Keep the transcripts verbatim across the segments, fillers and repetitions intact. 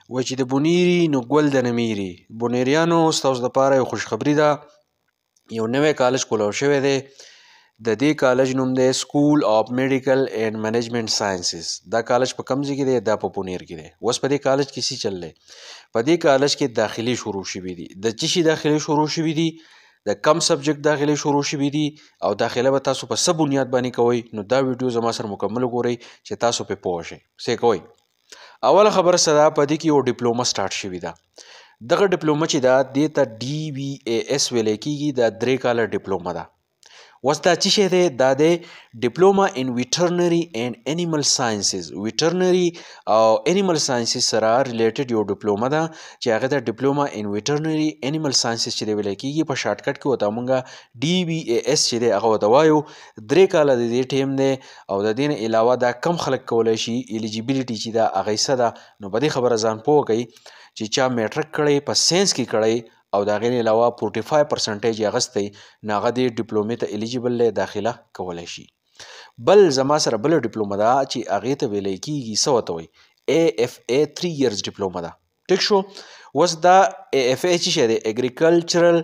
وایي چې د بونیري نو ګل د نمیري. بونیریانو ستاسو دپاره یو خوشخبري ده، یو نوی کالج کولاو شوی دی. د دې کالج نوم دی سکول آف میډیکل اینډ منیجمنټ ساینسز. دا کالج په کوم ځای کې دی؟ دا په بونیر کې دی. اوس په دې کالج کې څه چل دی؟ په دې کالج کې داخلي شروع شوي دي. د څه شي داخلي شروع شوي دي؟ د کم سبجیکټ داخلي شروع شوي دي او داخله به تاسو په څه بنیاد باندې کوئ؟ نو دا ویډیو زما سره مکمل وګورئ چې تاسو پې پوه شئ څه کوئ. اوله خبره څه ده؟ په دې کې یو ډیپلومه سټارټ شوې ده. دغه ډیپلومه چې ده دې ته ډي وي اے اس ویلی کېږي. دا درې کاله ډیپلومه ده. اوس دا څه شی دی؟ دا دی ډیپلوما ان ویټرنري اینډ انیمل ساینسز. ویټرنري او انیمل ساینسز سره ریلیټډ یو ډیپلومه ده چې هغه د ډیپلوما ان ویټرنري انیمل ساینسز چې دی ویلی کېږي. په شارټ کټ کې ورته مونږه ډي وي اے اس چې دی هغه ورته وایو. درې کاله د دې ټیم دی او د دې نه علاوه دا کم خلک کولی شي ایلیجیبیلیټي چې ده هغه یې څه ده؟ نو په دې خبره ځان پوه کوئ چې چا میټرک کړی په ساینس کې کړی او د هغې نه علاوه فورټي فایو پرسنټیج یې اخیستی نو هغه دې ډیپلومې ته ایلیجیبل دی، داخله کولی شي. بل زما سره بله ډیپلومه ده چې هغې ته ویلی کېږي څه ورته وایي؟ اے اف اے تھری ایئرز ډیپلومه ده. ټیک شو. اوس دا اے اف اے چې شی دی اګریکلچرل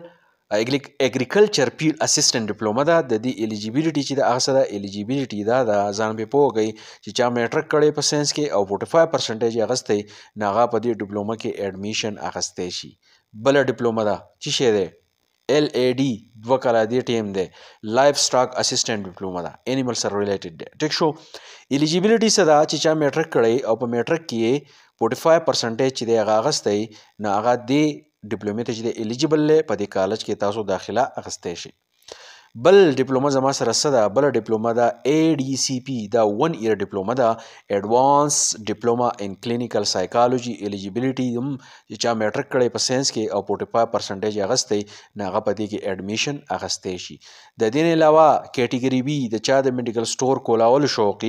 اګریکلچر فیلډ اسسټنټ ډیپلومه ده. د دې ایلیجیبیلیټي چې ده هغه څه ده؟ ایلیجیبیلیټي دا ده ځان پې پوه کوئ چې چا میټرک کړی په ساینس کې او فورټي فایو پرسنټیج یې اخیستی نو هغه په دې ډیپلومه کې ایډمیشن اخیستی شي. بله ډیپلومه ده څه شی دی؟ ایل اے ډي دوه کاله دې ټیم دی. لایف سټاک اسسټنټ ډیپلومه ده، انیمل سره ریلیټډ دی. ټیک شو. ایلیجیبیلیټي څه ده؟ چې چا میټرک کړی او په میټرک کې یې فورټي فایو پرسنټیج چې دی هغه اخیستی نو هغه دې ډیپلومې ته چې دی ایلیجیبل دی، په دې کالج کې تاسو داخله اخیستی شئ. بل ډیپلومه زما سره څه ده؟ بله ډیپلومه ده اے ډي سی پي. دا ون ایئر ډیپلومه ده، ایډوانس ډیپلوما ان کلینیکل سایکالوجي. ایلیجیبیلیټي هم چې چا میټرک کړی په ساینس کې او فورټي فایو پرسنټیج یې اخیستی نو هغه په دې کې ایډمیشن اخیستی شي. د دې نه علاوه کیټګري بي د چا د میډیکل سټور کولولو شوقي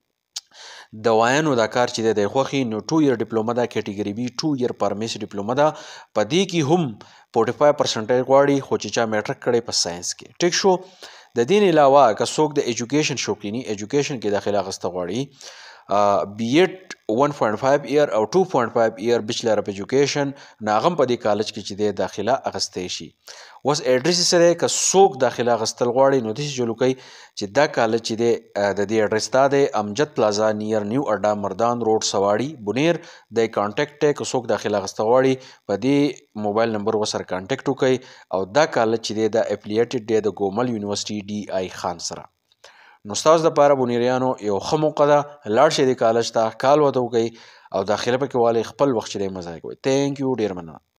دوايانو دا کار چې دی دی خوښي نو ټو ایئر ډیپلومه ده. کیټګري بي ټو ایئر فارمیسي ډیپلومه ده. په دې کې هم فورټي فایو پرسنټیج غواړي خو چې چا میټرک کړی په ساینس کې. ټیک شو. د دې نه علاوه که څوک د ایجوکیشن شوقیني ایجوکیشن کې داخله اخیسته غواړي بي ایډ ون پوینټ فایو ایئر او ټو پوینټ فایو ایئر بیچلر اف ایجوکیشن نو هغه هم په دې کالج کې چې دی داخله اخیستی شي. اوس ایډرس یې څه دی؟ که څوک داخله اخیستل غواړي نو داسې چلو کوئ چې دا کالج چې دی د دې ایډرس دا دی امجد پلازا نیر نیو اډا مردان روډ سواړي بونیر. د کانټیکټ دی که څوک داخله اخیسته غواړي په دې موبایل نمبر ورسره کانټیکټ وکړئ او دا کالج چې دی دا اپلیټډ دی د ګومل یونیورسټي ډي آی خان سره. نو ستاسو دپاره بونیریانو یو ښه موقع ده، لاړ شئ دې کالج ته، کال ورته وکئ او داخله پکې والئ، خپل وخت چې دی مه ضایع کوئ. تھینک یو، ډېر مننه.